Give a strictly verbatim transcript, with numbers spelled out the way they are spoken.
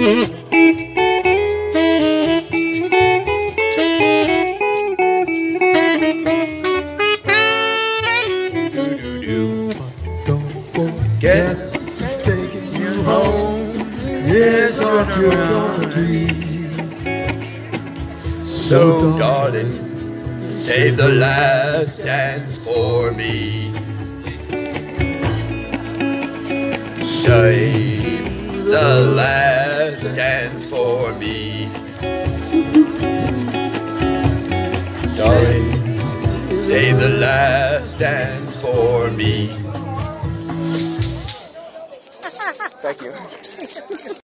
Get taking you home. Yes, what you're gonna be. So, darling, save the last dance for me. Save the last dance for me. Darling, save the last dance for me. Thank you.